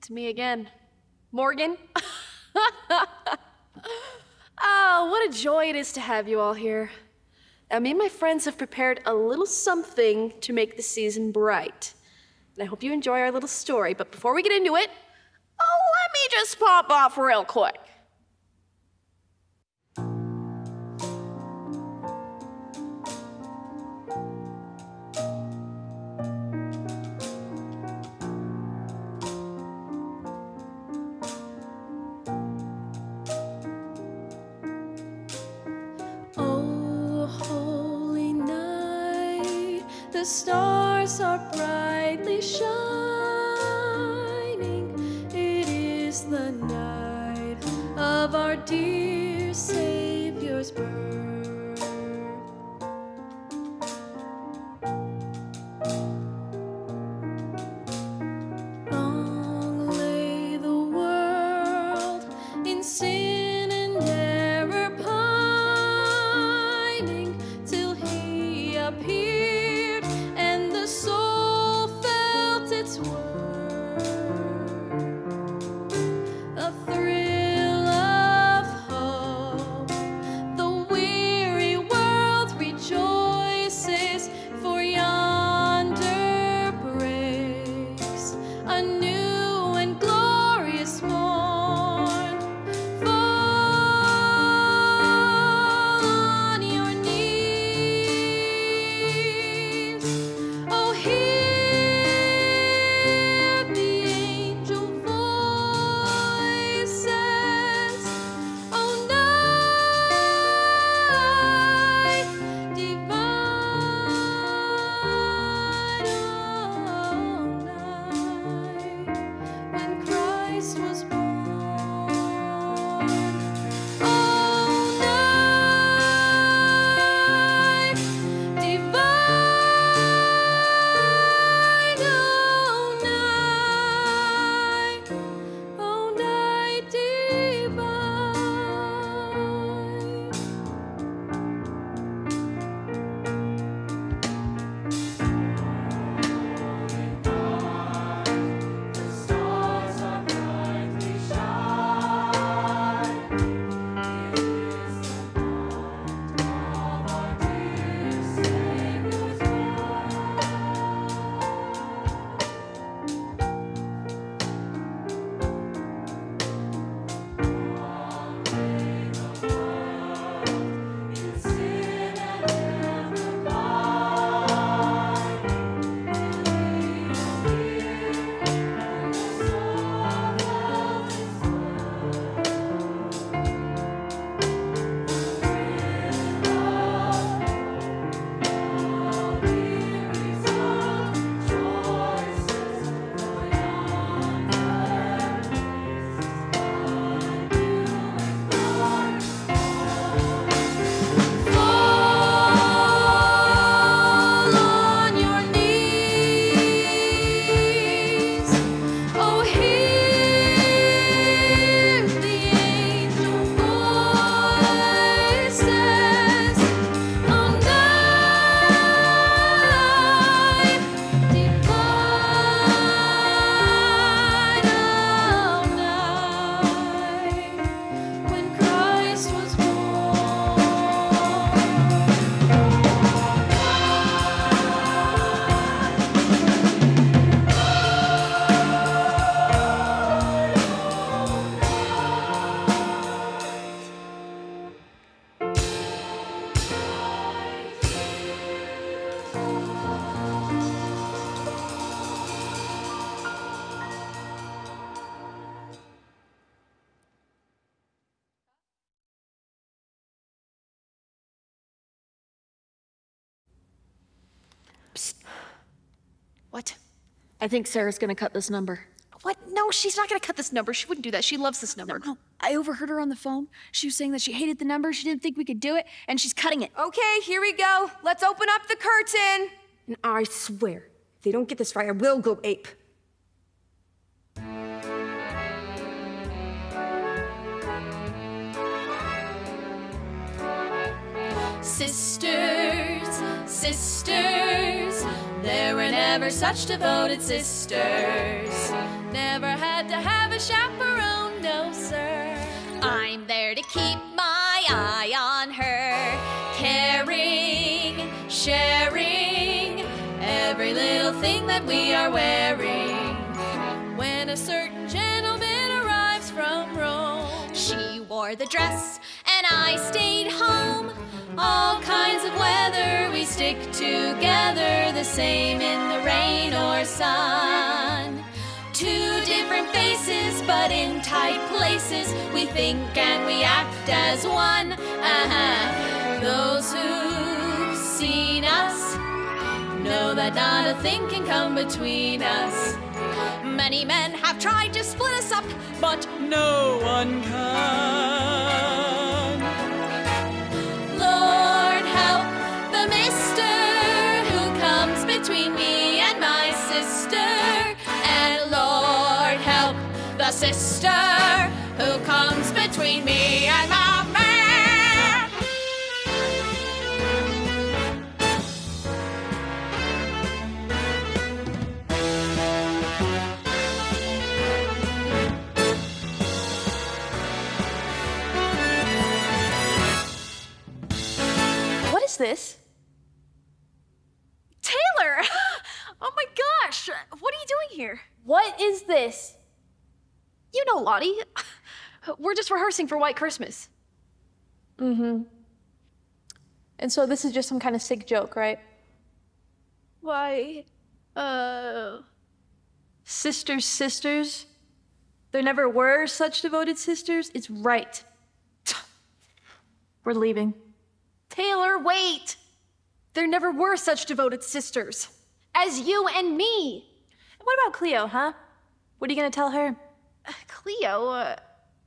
It's me again. Morgan. Oh, what a joy it is to have you all here. Now, me and my friends have prepared a little something to make the season bright. And I hope you enjoy our little story. But before we get into it, let me just pop off real quick. The stars are brightly shining. It is the night of our dear Savior's birth. Long lay the world in sin and error pining till he appeared. Soul felt its worth, a thrill of hope. The weary world rejoices, for yonder breaks a new and glorious morn. Fall on your knees. Oh, hear the angel voices. Oh, night divine, oh, night when Christ was born. Oh, night divine. Oh, night divine. The stars are brightly shining. It is the night of our dear Savior's Psst. What? I think Sarah's gonna cut this number. What? No, she's not gonna cut this number. She wouldn't do that. She loves this number. No, I overheard her on the phone. She was saying that she hated the number, she didn't think we could do it, and she's cutting it. Okay, here we go. Let's open up the curtain. And I swear, if they don't get this right, I will go ape. Sisters, sisters, there were never such devoted sisters. Never had to have a chaperone, no sir. I'm there to keep my eye on her, caring, sharing every little thing that we are wearing. When a certain gentleman arrives from Rome, she wore the dress and I stayed home. All kinds of weather, we stick together, the same in the rain or sun. Two different faces, but in tight places, we think and we act as one. Those who've seen us know that not a thing can come between us. Many men have tried to split us up, but no one can. Lord help the mister who comes between me and my sister, and Lord help the sister who comes between me and my man. What is this? Taylor! Oh my gosh! What are you doing here? What is this? You know, Lottie. We're just rehearsing for White Christmas. Mm-hmm. And so this is just some kind of sick joke, right? Why, sisters? There never were such devoted sisters? It's right. We're leaving. Taylor, wait! There never were such devoted sisters. As you and me. And what about Cleo, huh? What are you gonna tell her? Cleo,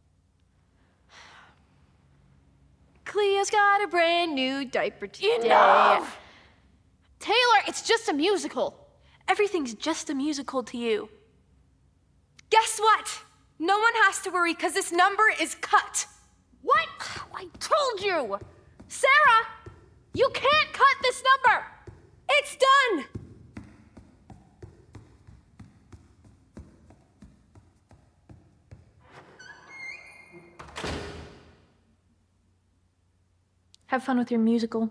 Cleo's got a brand new diaper today. Enough! Taylor, it's just a musical. Everything's just a musical to you. Guess what? No one has to worry because this number is cut. What? I told you! Sarah, you can't cut this number! It's done! Have fun with your musical.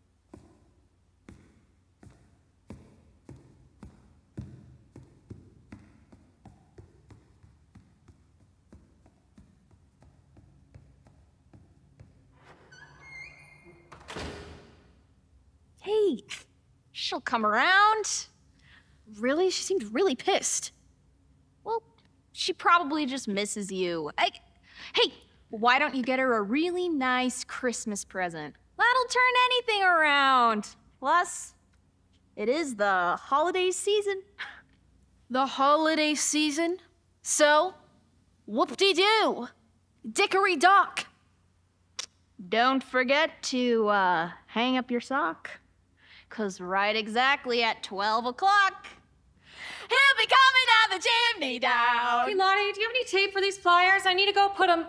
Hey, she'll come around. Really? She seemed really pissed. Well, she probably just misses you. Hey, why don't you get her a really nice Christmas present? That'll turn anything around. Plus, it is the holiday season. The holiday season? So, whoop-de-doo. Dickory dock. Don't forget to hang up your sock. 'Cause right exactly at 12 o'clock, he'll be coming down the chimney down. Hey, Lottie, do you have any tape for these flyers? I need to go put them.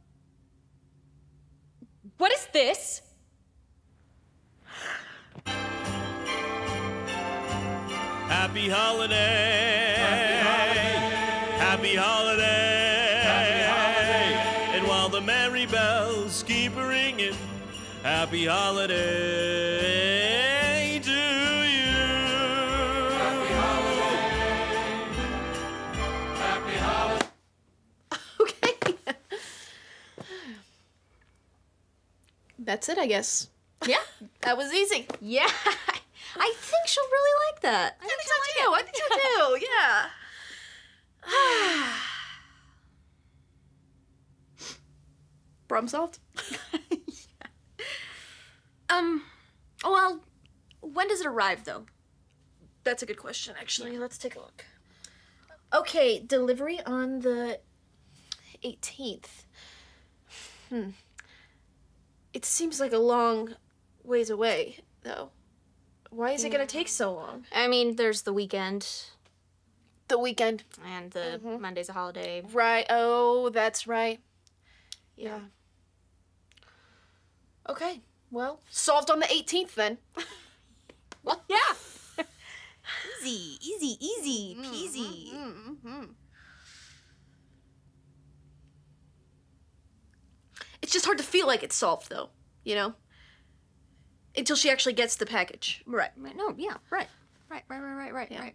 What is this? Happy holiday. Happy holiday. Happy holiday. And while the merry bells keep ringing, happy holiday to you. Happy holiday. Happy holiday. Okay. That's it, I guess. Yeah, That was easy. yeah. I think she'll really like that. I think so too. I think so too. Yeah. Problem solved. Well, when does it arrive, though? That's a good question, actually. Let's take a look. Okay, delivery on the 18th. It seems like a long ways away, though. Why is it gonna take so long? I mean, there's the weekend, The weekend. and the Monday's a holiday. Right. Oh, that's right. Yeah. Okay. Well, solved on the 18th then. Well, yeah. Easy peasy. It's just hard to feel like it's solved, though, you know? Until she actually gets the package. Right. No, yeah, right. Right. Yeah. Right.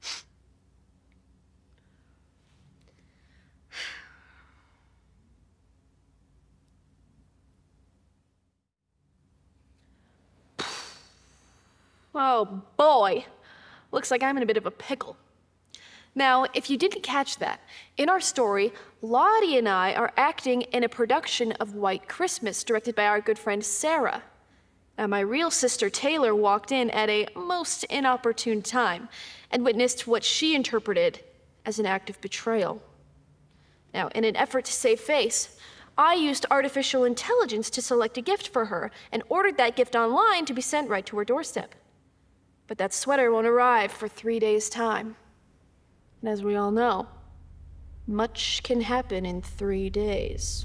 Oh, boy. Looks like I'm in a bit of a pickle. Now, if you didn't catch that, in our story, Lottie and I are acting in a production of White Christmas, directed by our good friend Sarah. Now, my real sister Taylor walked in at a most inopportune time and witnessed what she interpreted as an act of betrayal. Now, in an effort to save face, I used artificial intelligence to select a gift for her and ordered that gift online to be sent right to her doorstep. But that sweater won't arrive for 3 days' time. And as we all know, much can happen in 3 days.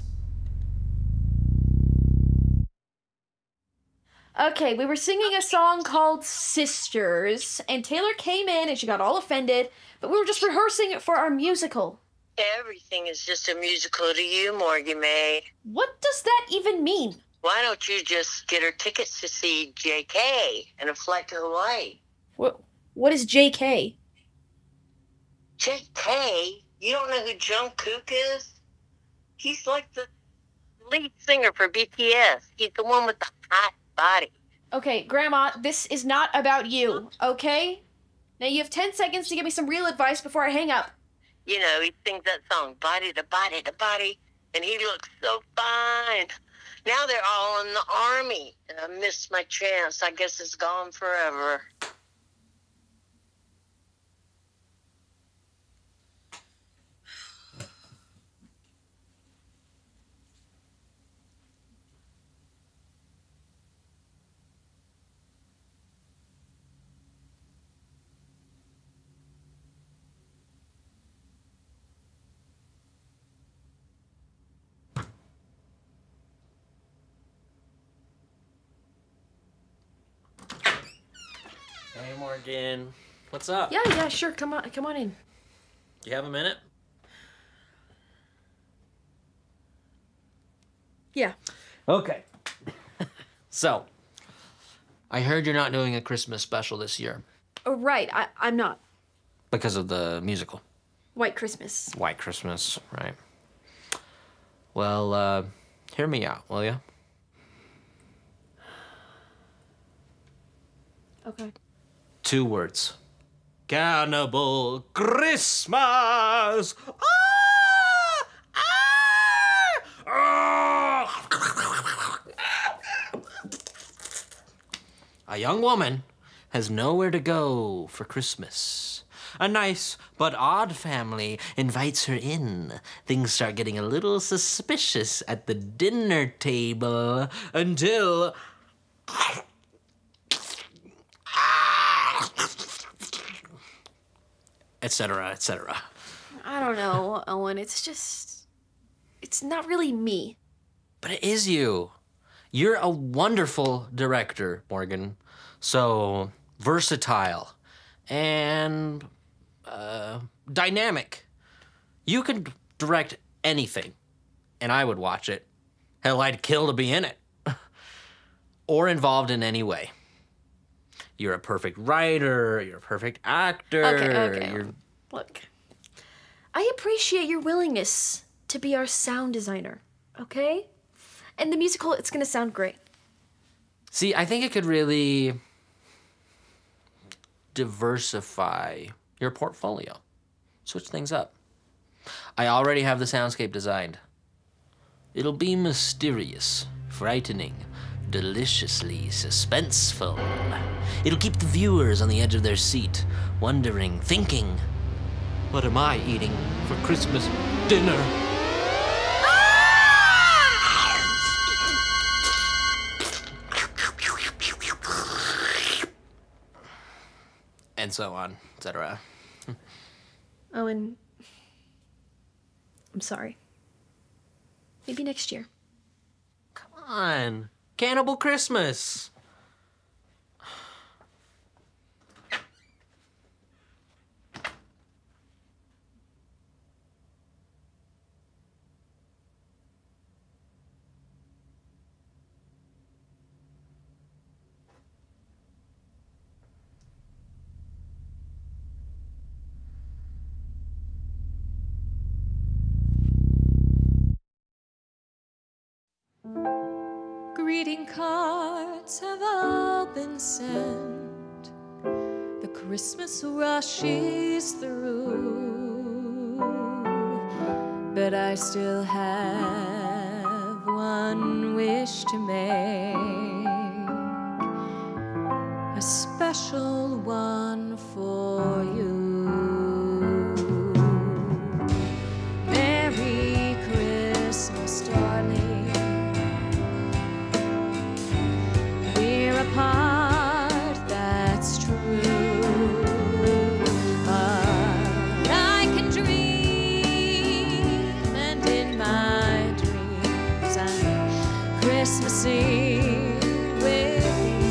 Okay, we were singing a song called Sisters, and Taylor came in and she got all offended, but we were just rehearsing it for our musical. Everything is just a musical to you, Morgan May. What does that even mean? Why don't you just get her tickets to see J.K. and a flight to Hawaii? What is J.K.? J.K.? You don't know who Jungkook is? He's like the lead singer for BTS. He's the one with the hot body. Okay, Grandma, this is not about you, okay? Now you have 10 seconds to give me some real advice before I hang up. You know, he sings that song, Body to Body to Body, and he looks so fine. Now they're all in the army, and I missed my chance. I guess it's gone forever. Hey, Morgan. What's up? Yeah, sure. Come on in. Do you have a minute? Yeah. Okay. So, I heard you're not doing a Christmas special this year Oh, right. I'm not. because of the musical. White Christmas. White Christmas, right? Well, hear me out, will you? Okay. 2 words. Cannibal Christmas! A young woman has nowhere to go for Christmas. A nice but odd family invites her in. Things start getting a little suspicious at the dinner table until... etc., etc. I don't know, Owen. It's not really me. But it is you. You're a wonderful director, Morgan. So versatile and dynamic. You could direct anything, and I would watch it. Hell, I'd kill to be in it. Or involved in any way. You're a perfect writer. You're a perfect actor. Okay. Look, I appreciate your willingness to be our sound designer, okay? And the musical, it's gonna sound great. See, I think it could really diversify your portfolio. Switch things up. I already have the soundscape designed. It'll be mysterious, frightening, deliciously suspenseful. It'll keep the viewers on the edge of their seat, wondering, thinking, what am I eating for Christmas dinner? And so on, etc. Owen, I'm sorry. Maybe next year. Come on, Cannibal Christmas. Greeting cards have all been sent. The Christmas rush is through, but I still have one wish to make, a special one for you. Merry Christmas, darling. We're apart, that's true, but I can dream, and in my dreams I'm Christmassy with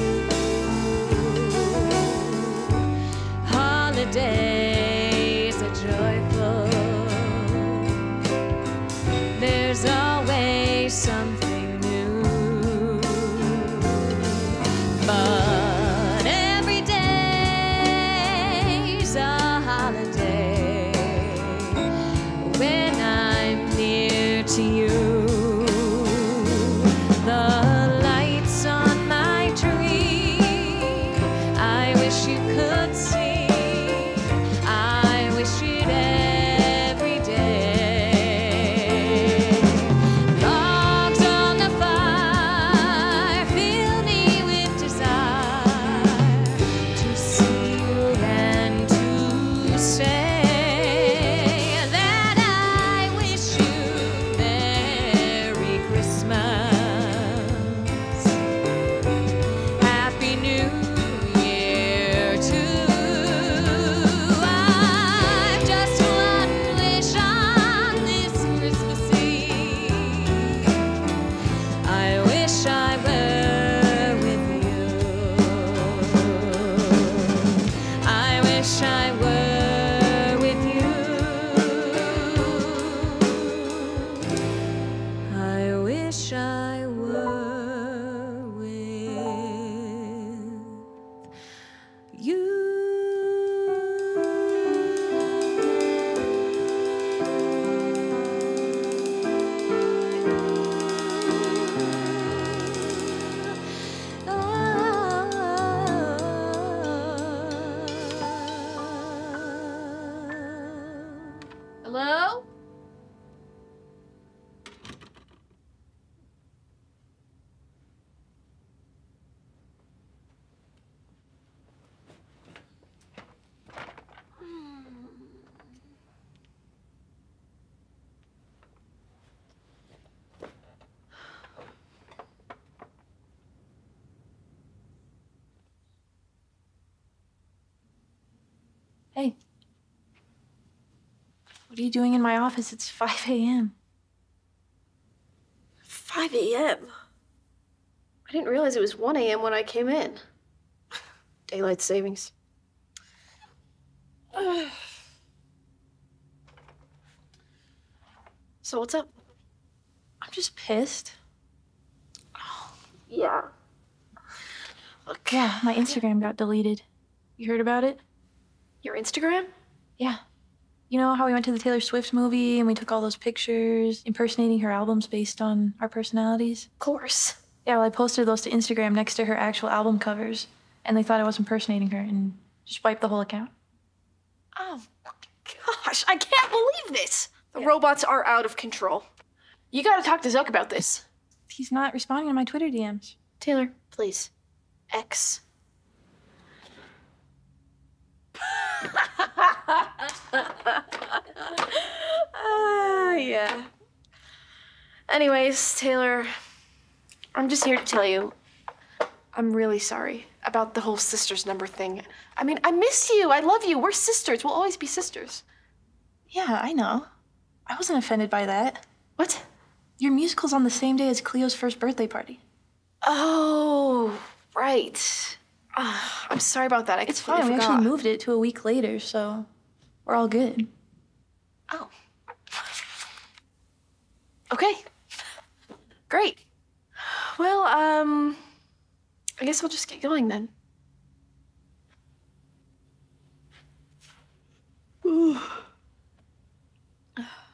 you. Holidays are joyful. There's always something new, but every day's a holiday when I'm near to you. The lights on my tree, I wish you could see. I wish it every day. Logs on the fire fill me with desire to see you and to say that I wish you Merry Christmas, Happy New Year too. I've just one wish on this Christmas Eve. I wish I were with you. I wish I were with you. I wish I were with you. Hello? Hey. What are you doing in my office? It's 5 a.m. 5 a.m. I didn't realize it was 1 a.m. when I came in. Daylight savings. So what's up? I'm just pissed. Yeah. Look, Yeah, my Instagram got deleted. You heard about it? your Instagram? Yeah. You know how we went to the Taylor Swift movie and we took all those pictures impersonating her albums based on our personalities? Of course. Yeah, well, I posted those to Instagram next to her actual album covers, and they thought I was impersonating her and just wiped the whole account. Oh, gosh, I can't believe this. The robots are out of control. You gotta talk to Zuck about this. He's not responding to my Twitter DMs. Taylor, please. X. Yeah. Anyways, Taylor, I'm just here to tell you, I'm really sorry about the whole sisters number thing. I mean, I miss you. I love you. We're sisters. We'll always be sisters. Yeah, I know. I wasn't offended by that. What? Your musical's on the same day as Cleo's first birthday party. Oh, right. I'm sorry about that. It's fine. We actually moved it to a week later, so we're all good. Oh. Okay. Great. Well, I guess I'll just get going then.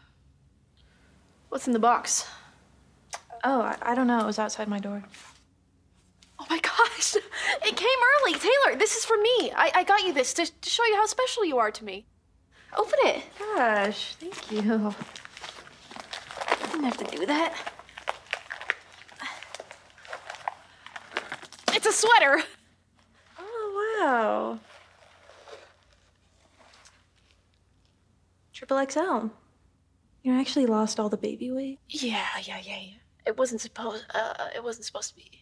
What's in the box? Oh, I don't know. It was outside my door. gosh, it came early. Taylor, this is for me. I got you this to show you how special you are to me. Open it. Gosh, thank you. I didn't have to do that. It's a sweater. Oh, wow. Triple XL. You actually lost all the baby weight? Yeah. It wasn't supposed to be.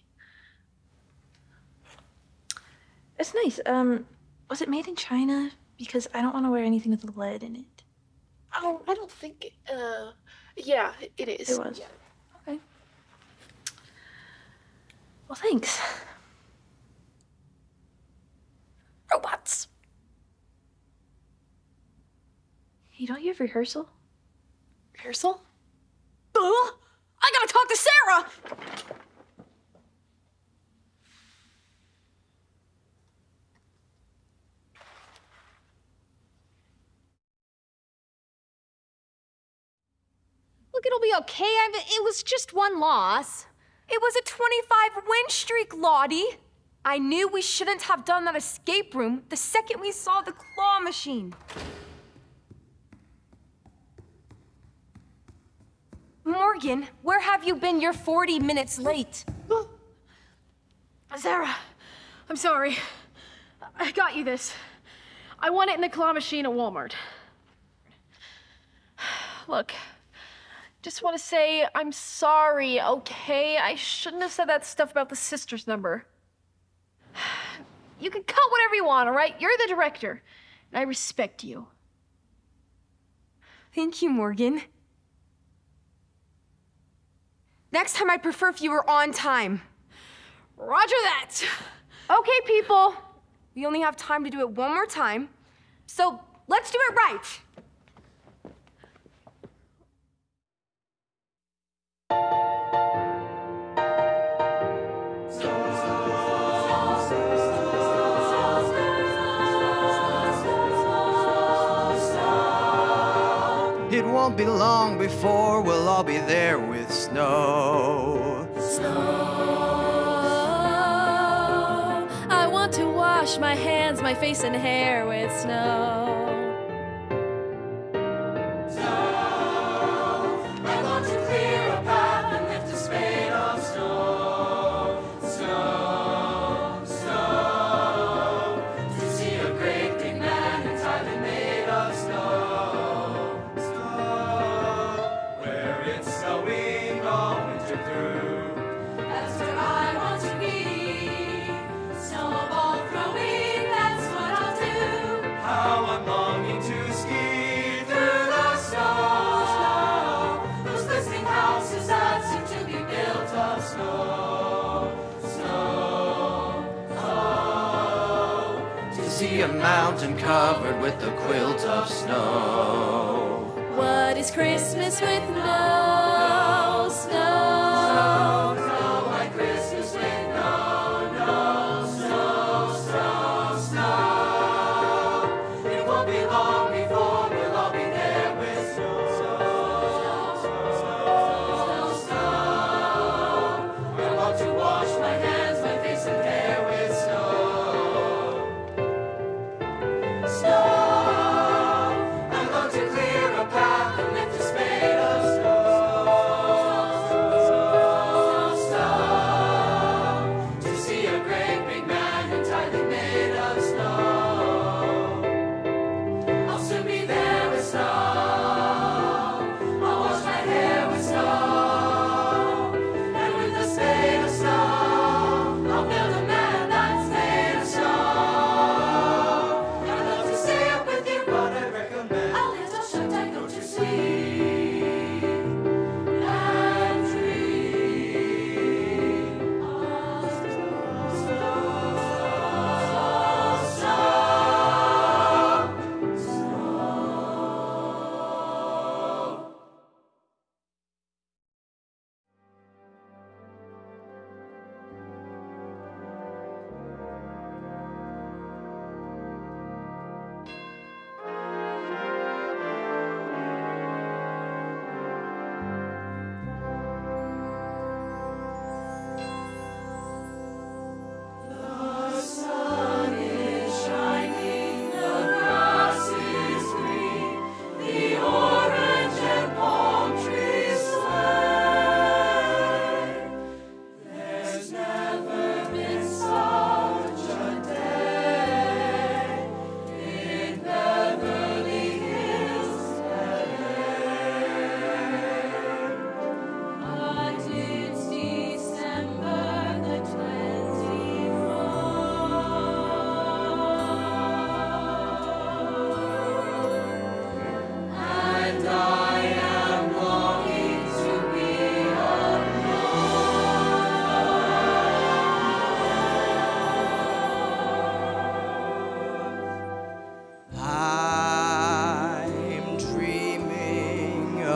It's nice. Was it made in China? Because I don't want to wear anything with lead in it. Oh, I don't think yeah, it is. It was. Yeah. Okay. Well, thanks. Robots. Hey, don't you have rehearsal? Rehearsal? I gotta talk to Sarah! Look, it'll be okay. It was just one loss. It was a 25 win streak, Lottie. I knew we shouldn't have done that escape room the second we saw the claw machine. Morgan, where have you been? You're 40 minutes late. Sarah, I'm sorry. I got you this. I won it in the claw machine at Walmart. Look, just want to say I'm sorry, okay? I shouldn't have said that stuff about the sister's number. You can cut whatever you want, all right? You're the director, and I respect you. Thank you, Morgan. Next time, I'd prefer if you were on time. Roger that. Okay, people. We only have time to do it one more time, so let's do it right. It won't be long before we'll all be there with snow. I want to wash my hands, my face, and hair with snow. I want to clear a path and lift a spade of snow. Snow. To see a great big man entirely made of snow. Where it's snowing all winter through. That's where I want to be. Snowball throwing, that's what I'll do. How I'm longing to ski through the snow. Those glistening houses that seem to be built of snow. To see a mountain covered with a quilt of snow. What is Christmas with no snow? Snow like Christmas with no snow. It won't be long before we'll all be there with snow. I want to wash my hands, my face and hair with snow. Snow. I'm going to clear a path and lift a spade of snow.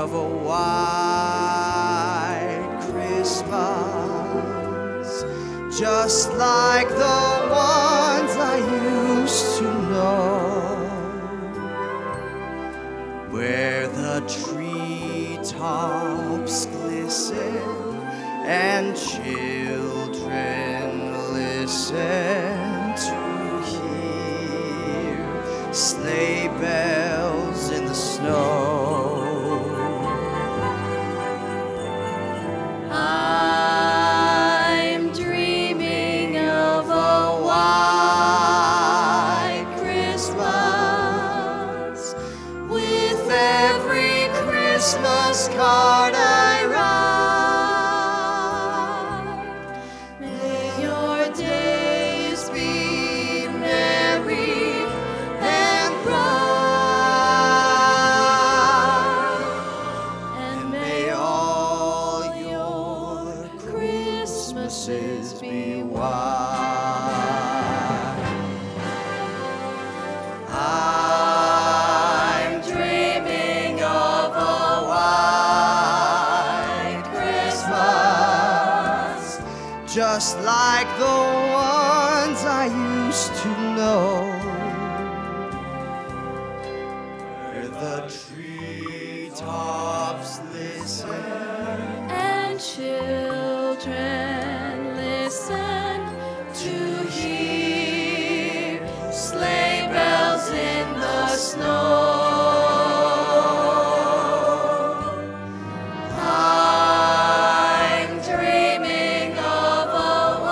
of a white Christmas, just like the ones I used to know, where the treetops glisten and children listen to hear sleigh bells in the snow. I'm dreaming of a white Christmas with every Christmas card I write. May your days be merry and bright, and may all your Christmases be white. I'm dreaming of a white Christmas, Just like the ones I used to know, where the treetops listen and children listen to hear sleigh bells in the snow. I'm dreaming of a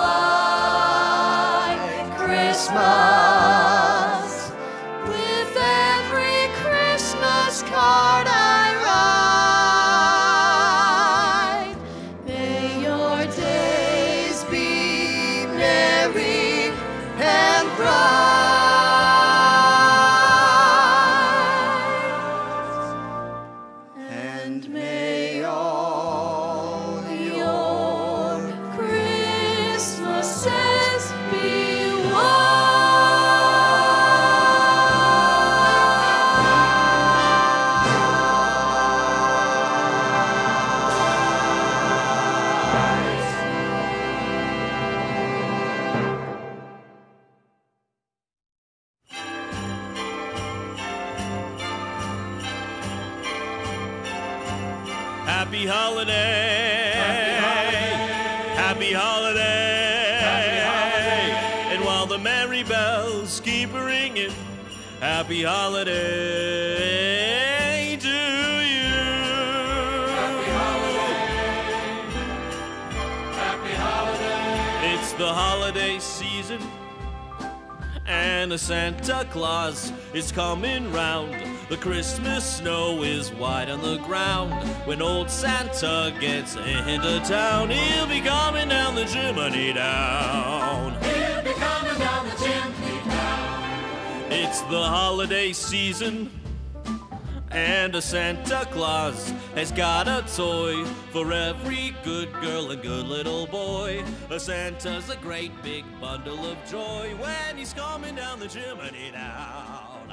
white Christmas with every Christmas card I write. May your days be merry and bright, and may all your Christmases be Happy holiday. Happy holiday. And while the merry bells keep ringing, happy holiday to you. Happy holiday. It's the holiday season, and the Santa Claus is coming round. The Christmas snow is white on the ground. When old Santa gets into town, he'll be coming down the chimney down. He'll be coming down the chimney down. It's the holiday season, and a Santa Claus has got a toy for every good girl and good little boy. A Santa's a great big bundle of joy when he's coming down the chimney down.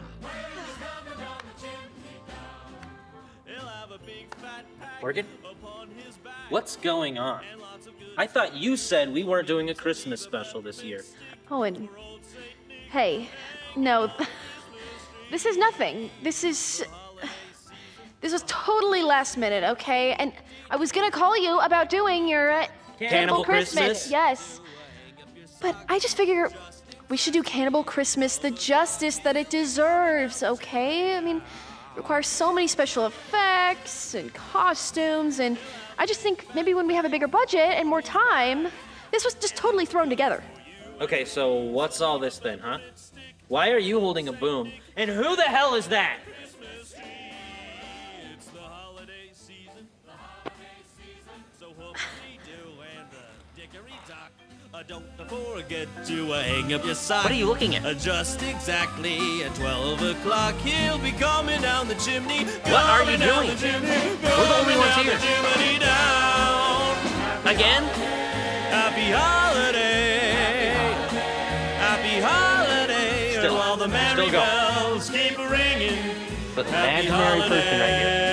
Morgan? What's going on? I thought you said we weren't doing a Christmas special this year. Owen, hey, no, this is nothing. This was totally last minute, okay? And I was gonna call you about doing your Cannibal Christmas? Yes. But I just figure we should do Cannibal Christmas the justice that it deserves, okay? I mean, it requires so many special effects and costumes, and I just think maybe when we have a bigger budget and more time, this was just totally thrown together. Okay, so what's all this then, huh? Why are you holding a boom? And who the hell is that? Don't forget to hang up your sock. What are you looking at? Just exactly at 12 o'clock, he'll be coming down the chimney. What are you doing? We're the only ones here. Again? Happy holiday. Happy holiday. Still, while the merry bells keep ringing. But the imaginary person right here.